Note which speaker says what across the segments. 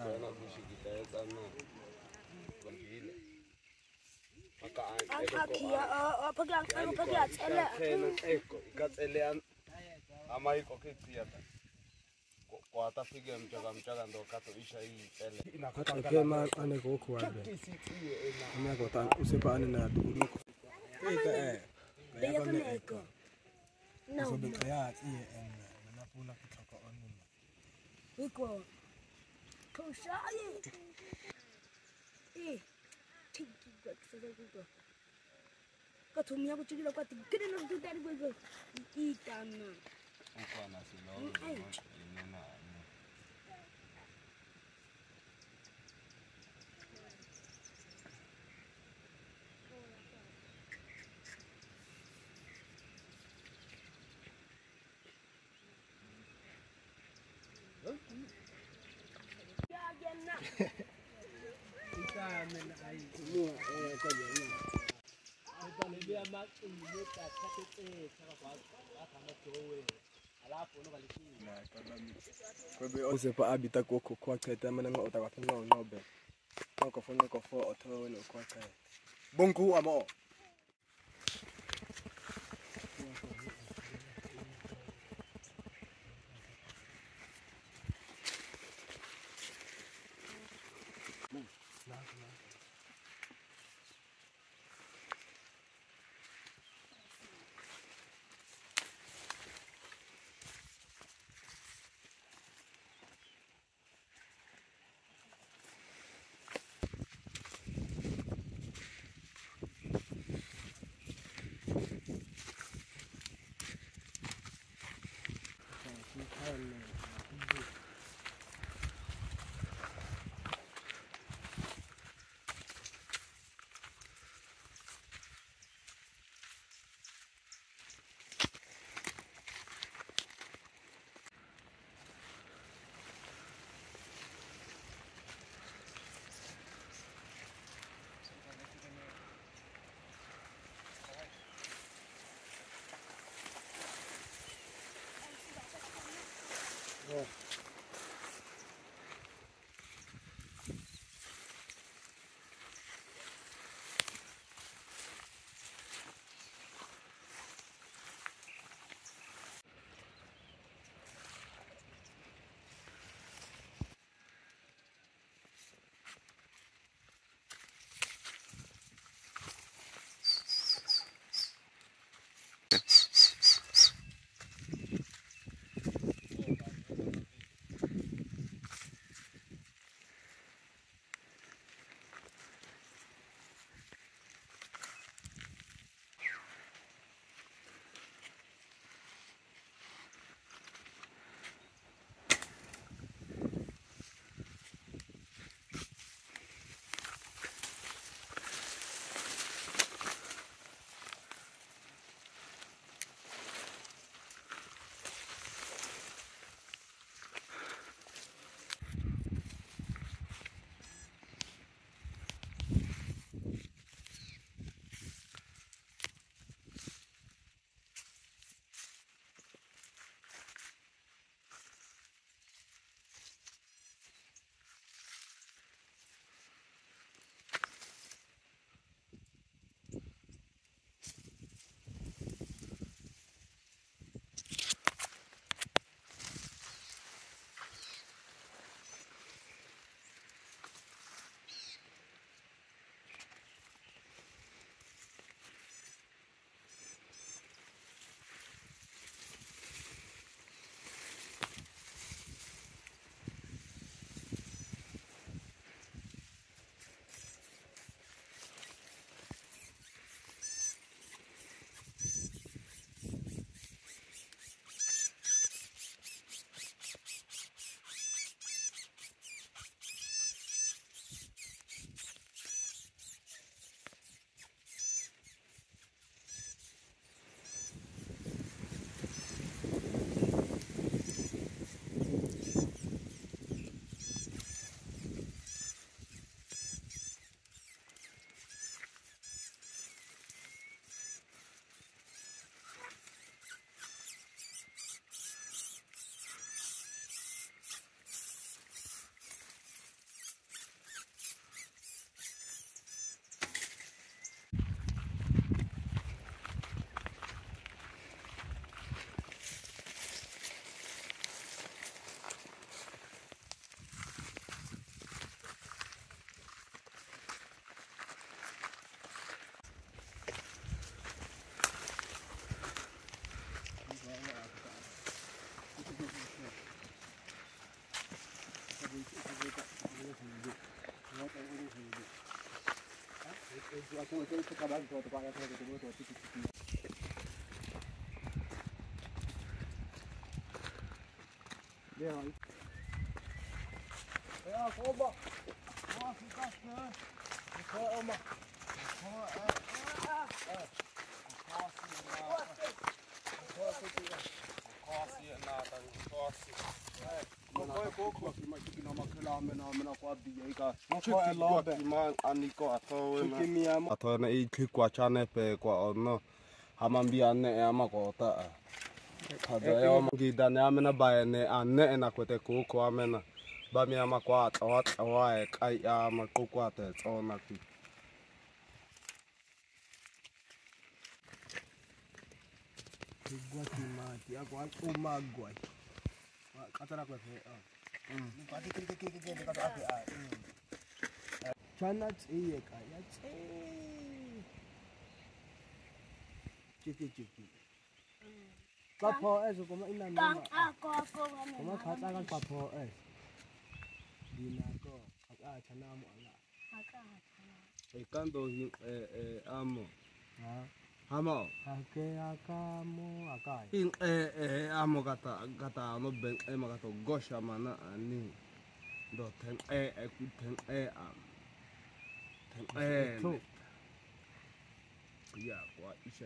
Speaker 1: Kuatafika mchaka ndo kato isha hii tele.
Speaker 2: Kema ane koko wabe. Ame kota usepa ane na dugu. Kaya kone eko. So be kaya iye na pula kutoka onu. Iko. Toshaye. Tiki kwa kisasa kuko. Katumia kuchukila kwa tikiri na kutari kwa itana.
Speaker 1: Uko na silo.
Speaker 2: Usepa abita koko kwa kete mana nga utawa pinga onobe. Ko fone ko fo oto no kwa kai. Bonku amo. Aku itu kabar tu tempat yang kita tu titik. Dia. Ya, coba. Wah, sikat ne. Kau oma.
Speaker 1: Atau i klikwa chane pe kwa ono hamambia ne ama kota. Kada yo mangida ne amena ba ne ane na kwete ko ko amena ba mi ama kwa awa e kai ama ko kwa te tsona ki.
Speaker 2: Gua mati aku magua. Kata aku Pati kiri kata api Chanat iya kaya Ciki. Kapo kuma ina nama. Kuma kata kan kapo Dina ko chanamu ala.
Speaker 1: Ikan do amo. Hamo.
Speaker 2: Hake akamu akai.
Speaker 1: Amo kata ano ben kata gosha mana ani. Do ten ku ten am. Ten ya kwa isha.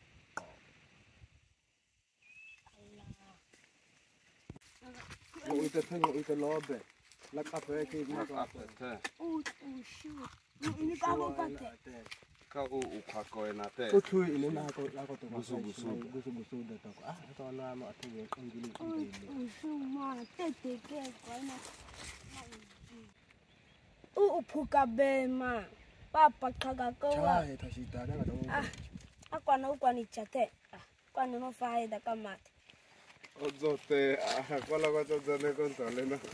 Speaker 2: Ite lobe. La kafe ke ma kafe.
Speaker 3: Shoot. Ini kamu kate.
Speaker 1: Kau ukako enate.
Speaker 2: Kutu ini na ko to
Speaker 1: Gusu
Speaker 2: da to. To na ma atu ngili.
Speaker 3: Ma tete ke ko na. Uphuka bema. Papa kaga ko.
Speaker 2: Chai tashita na to.
Speaker 3: Akwana ukwani chate. Kwani no faida kama.
Speaker 1: Ozote kwala kwa zone kontole na.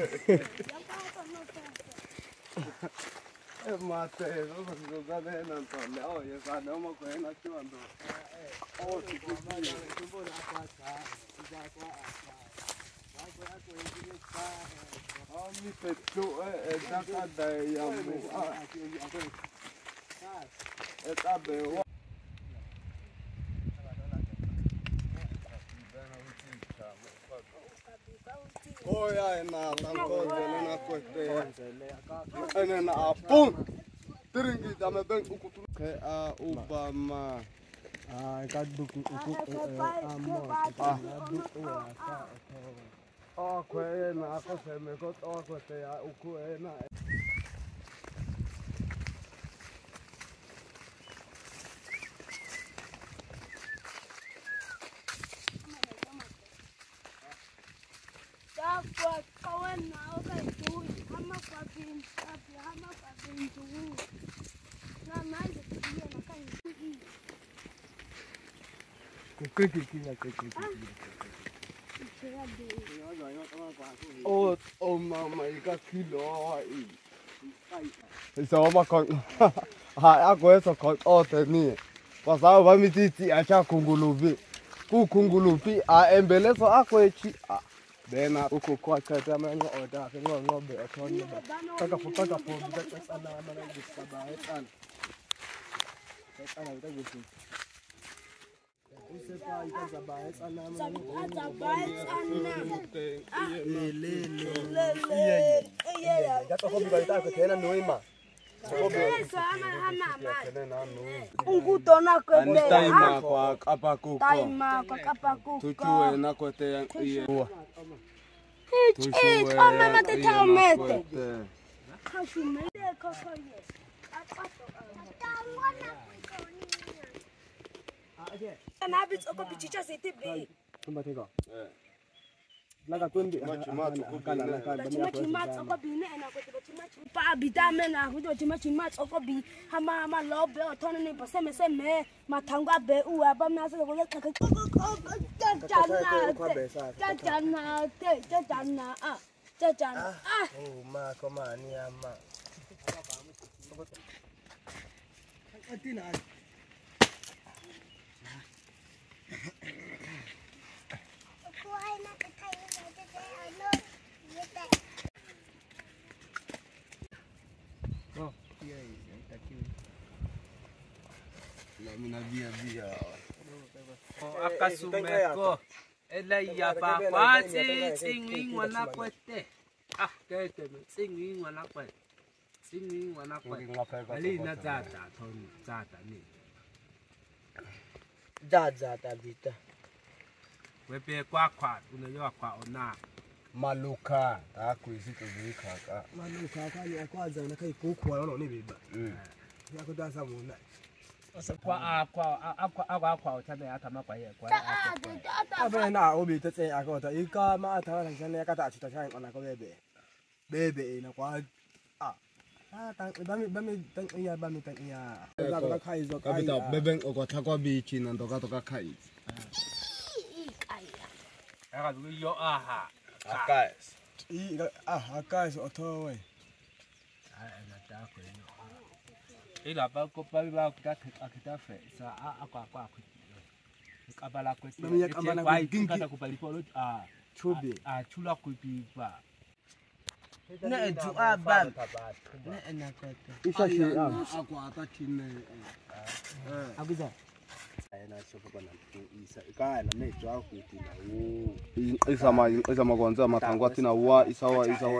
Speaker 1: Mate, no zane na ntole. Oh, yesa no mo ko na chuando. Oh, sikubali.
Speaker 2: Tumbo akasa. Kwa
Speaker 1: Mi petu daka da ya mu. Etabe. Oh ya na tanko na kwete. Ene na apun. Tiringi dame ben ukutu. Ke Obama.
Speaker 2: Kaduku amo.
Speaker 1: Oh, kwe na ako se me ko to kwete ya uku na.
Speaker 3: Kwa kawan na okay tu. Hama kwa bin tu. Na mai de dia na kan.
Speaker 1: Oh mama ika kilo Isa ma kon ha ako eso kon teni. Kwa sababu vamititi acha kungulubi. Kungulubi embelezo ako echi. Bena uko kwa kata manga oda ngo be otoni ba. Kaka po da sana mana gusaba etan. Etan uta gusi.
Speaker 2: Usepa ikaza ba sana mana. Ya to hobi balita ko tena noima.
Speaker 3: Ungutona kwende.
Speaker 1: Taima kwa kapa kuko.
Speaker 3: Taima kwa kapa kuko.
Speaker 1: Tuchue na kote iye.
Speaker 3: Mama te taumete. Kashumele kokoye. Na bit oko bichicha sete be.
Speaker 2: Tumba tega. Laga tundi
Speaker 3: Chimat oko bi ne na ko chimat pa bitame na ko chimat oko bi hama lobe otone ne paseme seme matangwa be uwa ba ma se ko Jajana.
Speaker 2: Oh ma koma ni ama. Atina.
Speaker 1: mina bia.
Speaker 4: Akasumeko. Ela ya pa kwati tsingwing wana kwete. Ah, kete tsingwing wana kwete. Tsingwing wana kwete. Ali na tata thoni tata ni.
Speaker 2: Dada bita.
Speaker 4: Wepe kwa unajua kwa ona.
Speaker 1: Maluka takuisito zikaka.
Speaker 2: Maluka kani akwaza unakai kuku wanaona ni biba. Yako dasa muna.
Speaker 4: Kwa utame hata makwa ye kwa
Speaker 2: Abe na obi tete akota ika ma atawala jana yakata achita chai ona ko bebe na kwa bami tang iya ka kai zo kai
Speaker 1: Kapita bebeng okota kwa bichi na toka kai.
Speaker 4: Aka yo aha.
Speaker 1: Akais.
Speaker 2: Akais otowe.
Speaker 4: Na tako ino. Ila ba ko ba kita fe sa akwa kabala kwesi
Speaker 2: Mimi kabala kwingi
Speaker 4: kata kupalipolo
Speaker 2: chubi
Speaker 4: chula kuipa
Speaker 3: Na edu abam. Na enakota.
Speaker 2: isha shi
Speaker 1: Akwa atachine.
Speaker 2: aguza
Speaker 1: Na shofa bana isa ikaya na mejo akutina wo isa magonza matangwa tina wa isa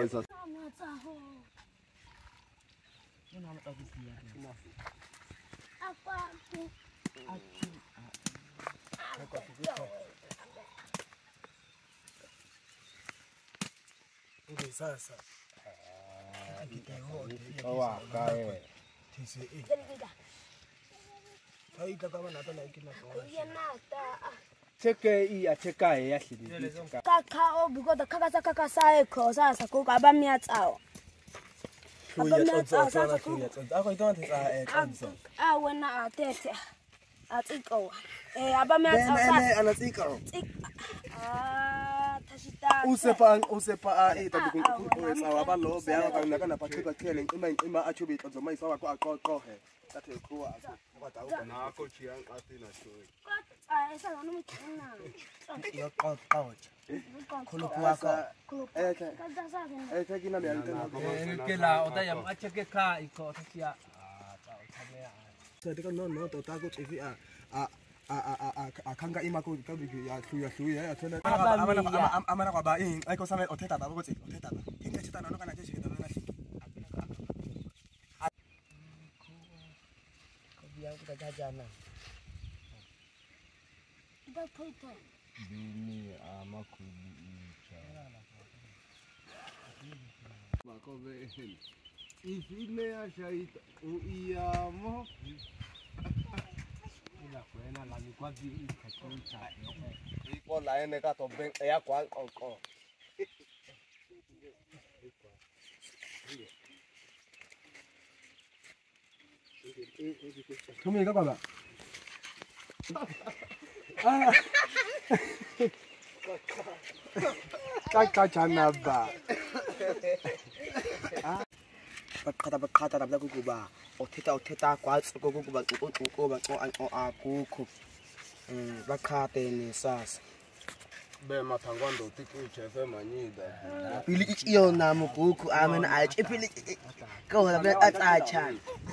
Speaker 2: ndio sasa
Speaker 1: wa kae
Speaker 2: tisi haita kama nataka ikina
Speaker 4: cheke ya shidi
Speaker 3: Kaka obigoda kaka saeko sasa kuka miatsao.
Speaker 2: ako itonte kanza
Speaker 3: Wena atete. Atiko. Abamiatsao.
Speaker 2: anatsika
Speaker 3: Tashita.
Speaker 2: usepa tabukunkuwetsawa balobe yakana kana pathika kele ima achubi tonzo mai sawa ko he tathe kuwa kwata
Speaker 1: na ko chiang atina shoy
Speaker 3: Esa no me queda.
Speaker 2: yo qawcha khulupuaka kina mianta
Speaker 4: ke la odaya macheke ka iko takia
Speaker 2: sadika no to taku tv akanga ima ko kabiki ya hluya ya thona amana kwa ba ayiko same otheta ba ukuthi otheta ba into chitana no kana jeshi ke dana shi kobiyangu tajajana
Speaker 3: Bapoito.
Speaker 1: bini amakubi icha makobe ifine ya shaita uiyamo
Speaker 4: ila kwena la ni kwa bi ikatoncha
Speaker 1: iko laene ka to ben ya kwa oko
Speaker 2: Tumi ka baba Kakachana ba bakata dabla kukuba otheta kwatsi kokuba ukuba akukho bakhate ni sasa
Speaker 1: be mathangwando tiki chefe manyida
Speaker 2: pili ichiyo na mukuku amena achi pili ko la ba atacha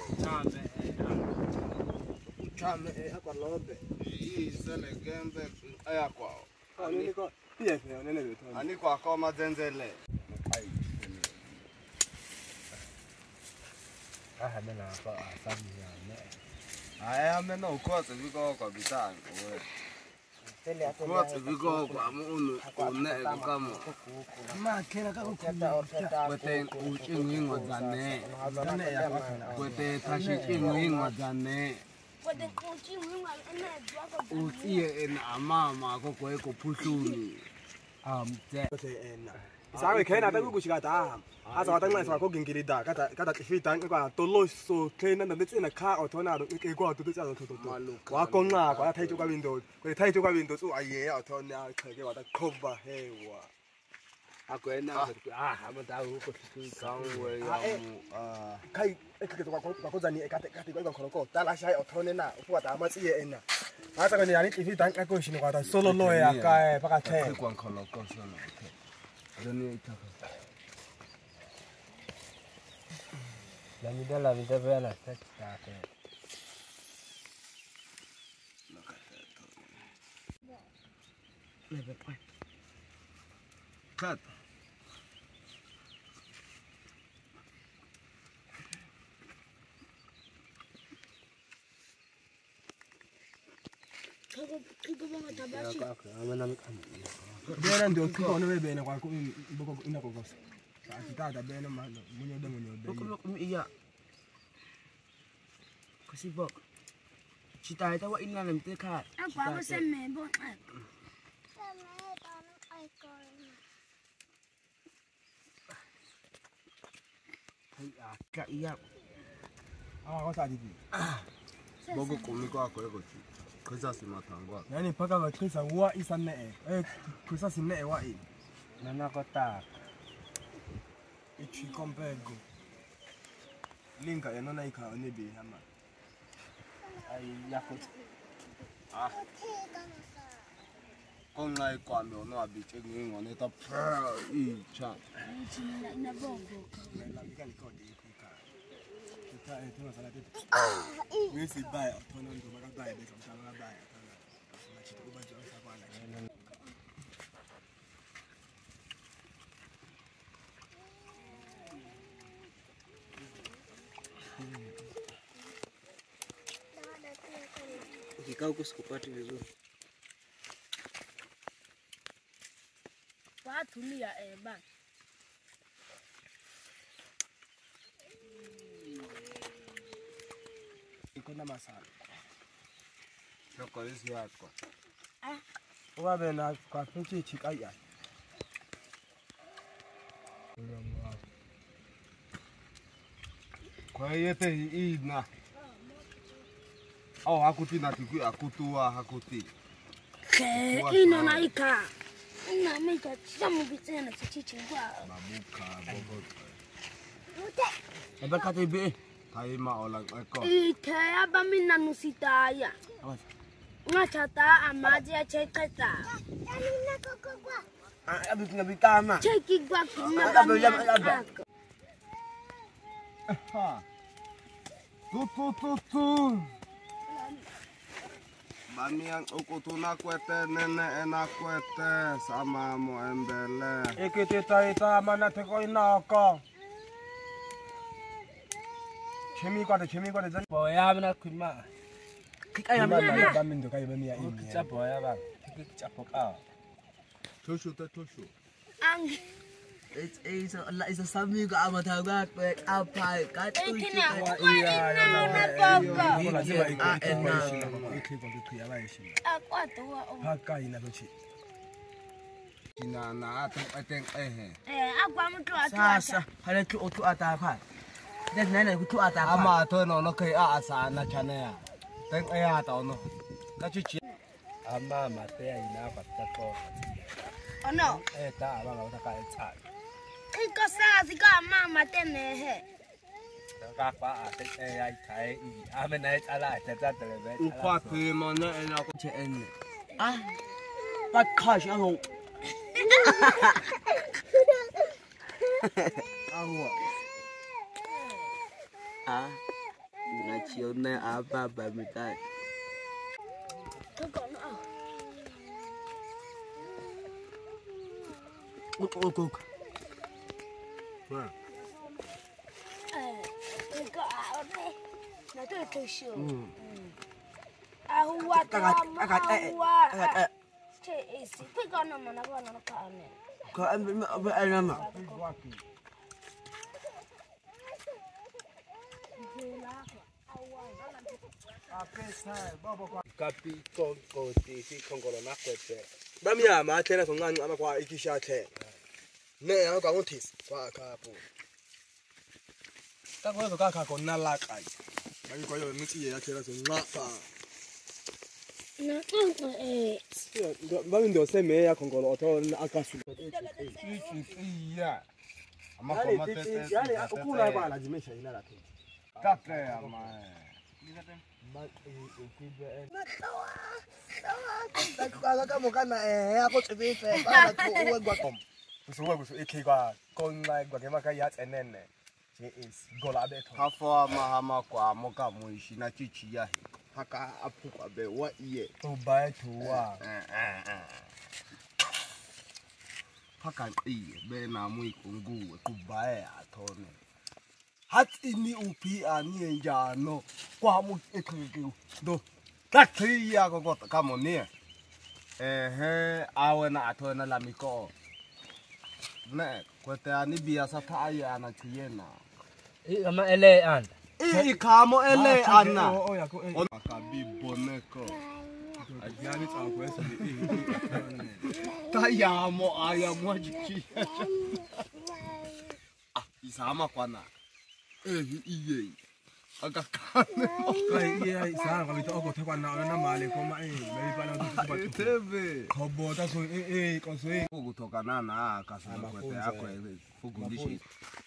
Speaker 2: chame akwalobe
Speaker 1: isele gembe aya kwao
Speaker 2: niko pia nene beto
Speaker 1: ani kwa koma zenzele
Speaker 4: mena pa asami ya ne
Speaker 1: aya mena ukose biko kwa bitanga we ukose biko kwa munu one kama
Speaker 2: makera ka
Speaker 1: kwete uchingwingwa zane kwete tashi chingwingwa zane
Speaker 3: Puede continuar en el juego.
Speaker 1: utie en amama kokwe ko pushuni
Speaker 2: sawe khena ta kukushika ta asa watanga sa ko gingirida kata tifita kwa toloso khena ndetsina kha othona ro ke kwa tutsa ro toto wa konqa kwa thaithu kwa window kwa thaithu kwa window so aye othona kheke wa ta khoba hewa
Speaker 4: akwena amata huko
Speaker 1: sangwe ya mu
Speaker 2: kai ekeke kwa kozani ekate kwa khoroko tala shai othone na kwa ta matsi ena asa kwa ni yani tifita ka shini kwa ta solo lo ya ka paka the
Speaker 1: kwa nkoloko sana doni itaka
Speaker 4: la vida bella testa
Speaker 1: Cut.
Speaker 3: Kiko bonga tabashi.
Speaker 2: Bena ndio kiko ono bena kwa mboko inakokosa. Akitata bena munyoda.
Speaker 5: Iya. Kasi bok. Cita ita wa ina nam te kha.
Speaker 3: Aku apa seme bon.
Speaker 5: Ka iya.
Speaker 2: Ko sa didi.
Speaker 1: Bogo komiko akweko chi. Kosa simatangwa.
Speaker 2: Yani paka ga kisa wa isane kusa sine wa i.
Speaker 4: Nana kota.
Speaker 2: Ichi kompego. Linka enona ika onebe hama.
Speaker 4: Ai yakut.
Speaker 1: Con này quản đồ nó bị chơi người ngon này tập y chặt.
Speaker 3: Na bongo.
Speaker 2: Labika liko de ika. Kita tuna sala tete. We si buy tono ndo maka buy be somtama buy tono. Na chito ba jo sa kwana.
Speaker 5: Kikao kusikupati vizuri.
Speaker 3: Watulia ba.
Speaker 2: Iko na masala.
Speaker 1: Soko hizi yako.
Speaker 2: Wa be na kwa pinchi chikaya.
Speaker 1: Kwa yete hii na. Au hakuti na tiku akutua hakuti.
Speaker 3: Ke ino na ika. Ina mika chamu bitena chichi kwa.
Speaker 1: Babuka bogo.
Speaker 5: Eba kata be.
Speaker 1: Taima olang eko.
Speaker 3: Ike aba mina nusitaya. Ngachata amaji acheketa.
Speaker 5: Abi ngabitama.
Speaker 3: Cheki kwa kuna
Speaker 5: Aba.
Speaker 1: Ha. Tu. Mami yang ukutu na kwete nene ena kwete sama mo embele.
Speaker 2: Ekete taita mana te ko inaka. Chemi kwa de zan.
Speaker 4: Boya bana kuma.
Speaker 5: Kikaya
Speaker 2: Mana ba min do kai ba mi ya ini.
Speaker 4: Kicha boya ba. Kicha poka.
Speaker 1: Toshu.
Speaker 3: ang.
Speaker 5: It's a sami ko amata ga pe apa ka tu.
Speaker 3: Ikina na boko.
Speaker 2: Lazima iko kwa heshima.
Speaker 3: Akwatu wa.
Speaker 2: Paka ina lochi.
Speaker 1: Ina na ateng ehe.
Speaker 3: Agwa mtu atu.
Speaker 5: Sasa hale tu otu ata pa. Des nana ku tu ata pa.
Speaker 1: Ama to no kai a asa na chane ya. Teng eha ta no. Ka chichi.
Speaker 4: Ama matea ina patako.
Speaker 3: Ono.
Speaker 4: Ta aba ga ta ka
Speaker 3: Iko saa zika mama tene he.
Speaker 4: ka pa ai kai I ame na ala ta telebe.
Speaker 1: Ukwa pe mo na ena ko
Speaker 5: che en. Ah. Pa khash ang.
Speaker 1: awa.
Speaker 5: Ah. Na chiyo na apa ba mita.
Speaker 3: Kiko no.
Speaker 5: Uk.
Speaker 3: Iko aone. Na tu shu. Ahuwa
Speaker 5: Kagat.
Speaker 3: che isi. Kiko no mana bana no ka ane.
Speaker 5: Ka an nama.
Speaker 4: Kapi ko ti si kongolo na kwete.
Speaker 2: Ba mi ya ma tena so ngani ama kwa ikisha te. Ne ya kwa ngotis kwa kapo. Ta kwa so ka ko na la kai. Ba mi ko yo miti ya tena so ngapa.
Speaker 3: Na
Speaker 2: Ba mi ndo se me ya kongolo oto na akasu.
Speaker 1: Chichi ya. Ama
Speaker 2: Yani
Speaker 1: koma tete.
Speaker 2: yani ukula kwa lazimesha ila la tu.
Speaker 1: Tate ama.
Speaker 5: Kama kana ako tsibife para tu uwe gwa kom.
Speaker 2: Kusuwa ikigwa konga gwa kema kai ya tsenene. Je is gola be to.
Speaker 1: Hafo ama kwa moka muishi na chichi ya. Haka apu kwa be wa iye.
Speaker 2: To buy to wa.
Speaker 1: paka nqi bena muyikunguwe kubaya athone hati ni upi ani njano kwamu ekheke do taxiya ko kamone awena athona la miko ne kwete ani biasa thaya na tiyena
Speaker 4: ama ele anda
Speaker 1: ikhamo ele ana akabi boneko
Speaker 2: ajani tsakwesa
Speaker 1: tayamo ayamo ajiki isama kwana iye akakane
Speaker 2: kai isanga bito okothe na mali koma maybe bana
Speaker 1: tebe
Speaker 2: khobota so koso
Speaker 1: ukutokana na akasema kwete yako fugundishi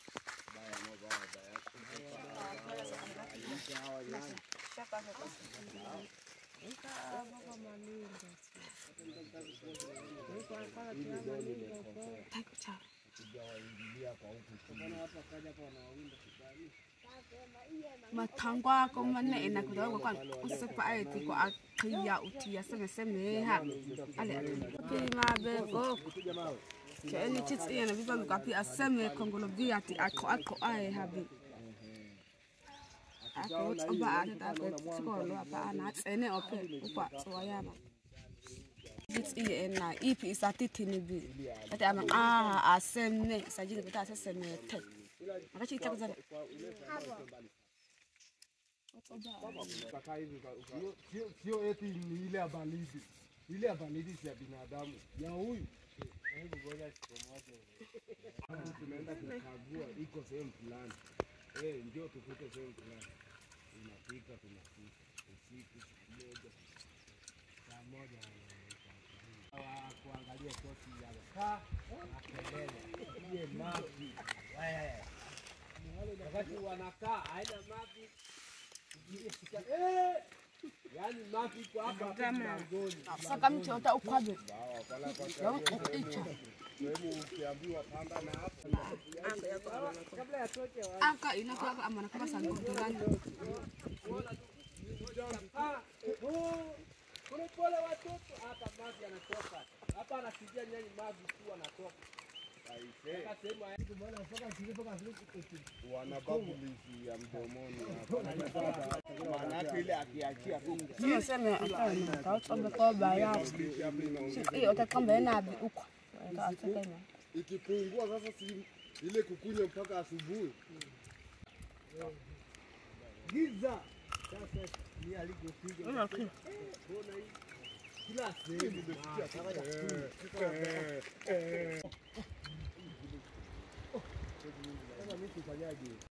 Speaker 3: Matangwa ko mane ina ko daw ko usepa ay ti ko akhiya utiya seme ha ale ma be go ke ni chits ina biba ko api aseme kongolo bi ati akho ay habi akho tsoba ata ko tsikolo apa na tsene ope ukwa tsoyama it's ina ipi isatithini bi ati ama aseme sajini beta aseme te akachi takuzana
Speaker 1: sio eti ni ile abalidi ya binadamu ya huyu tunaenda kukagua iko sehemu fulani ndio tufike sehemu fulani tunafika usiku saa moja kuangalia koti ya kaa akelele ile maji
Speaker 4: wakati wanakaa haina maji yani maji kwa hapa mlangoni
Speaker 3: saka mchota ukwabe yao icha
Speaker 1: ukiambiwa panda na hapo
Speaker 4: kabla ya toke
Speaker 3: aka inakuwa amana kama sangurani
Speaker 4: kuna pole watoto hapa maji yanatoka hapa anasijia nyani maji tu anatoka
Speaker 1: wanababulisi ya mdomoni maana ile akiachia
Speaker 3: sema atana kaotsombe ko baya utakambe na bi uko
Speaker 1: ikipungua sasa si ile kukunywa mpaka asubuhi giza sasa ni alikopiga mbona hii kila sehemu nimesikia